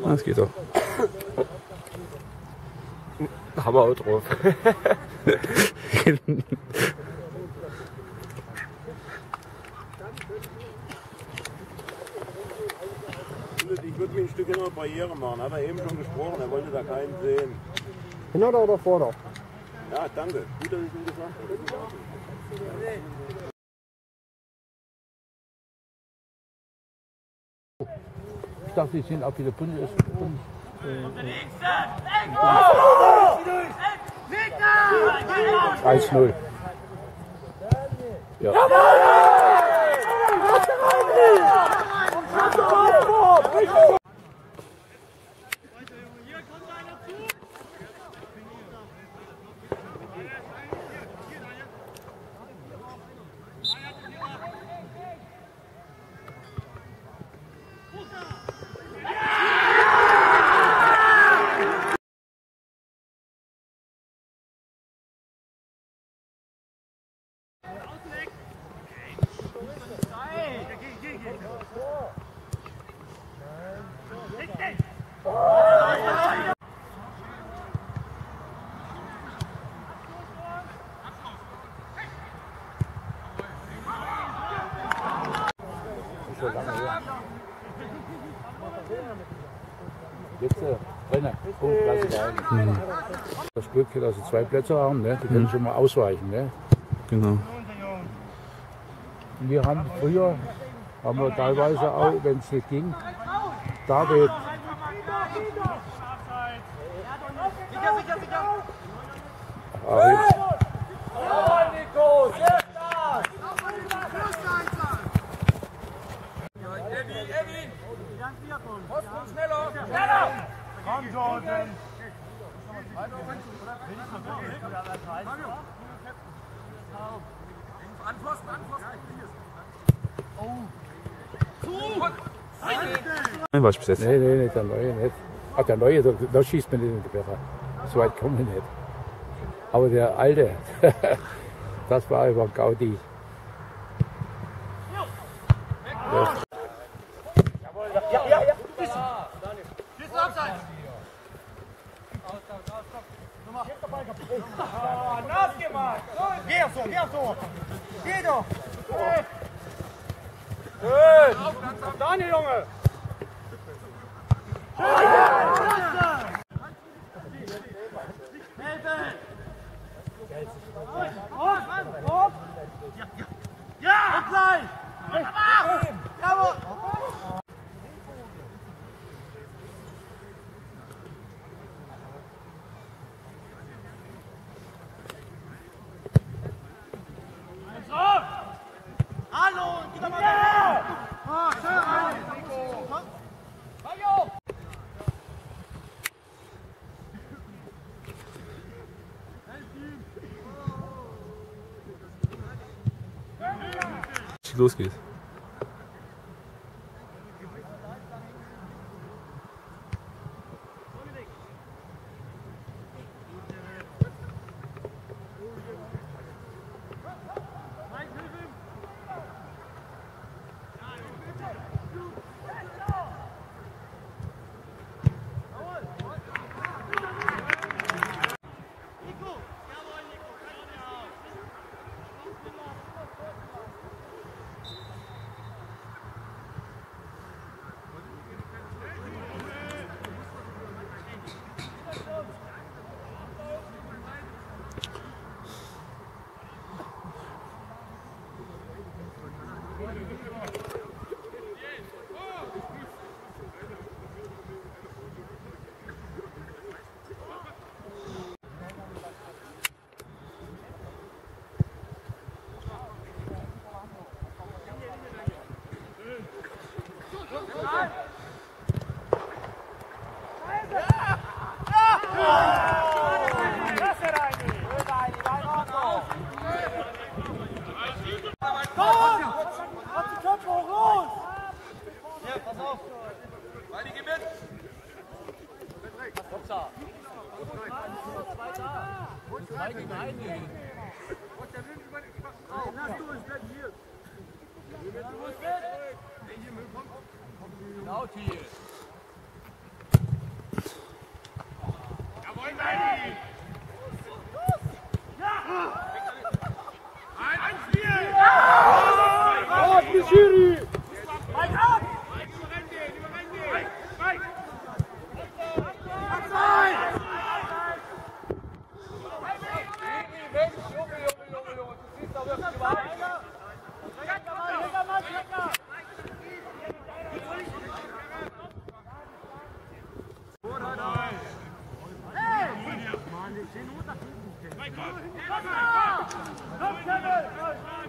Das geht doch. Haben wir auch drauf. Ich würde mir ein Stück in der Barriere machen. Hat er eben schon gesprochen, er wollte da keinen sehen. Hinter oder vorne? Ja, danke. Gut, dass ich ihm gesagt habe. Ich dachte, die sind auch wieder Bundes. 1-0. Ja. Schon lange her. Jetzt Brenner. Oh, das Glück, dass sie 2 Plätze haben, ne? Die können schon mal ausweichen. Ne? Genau. Wir haben früher, haben wir teilweise auch, wenn es nicht ging, David. Nein, war ich bis jetzt. Nee, der Neue nicht. Ach, der Neue, da schießt man nicht in die Becher. So weit kommen wir nicht. Aber der Alte, das war über Gaudi. Nachgemacht! Geh so! Geh doch! Schön! Daniel, Junge! Ja! Gleich! Jawohl! Hallo! Gib mal ja! Oh, schön! Hallo! Losgeht. Komm, Kevin!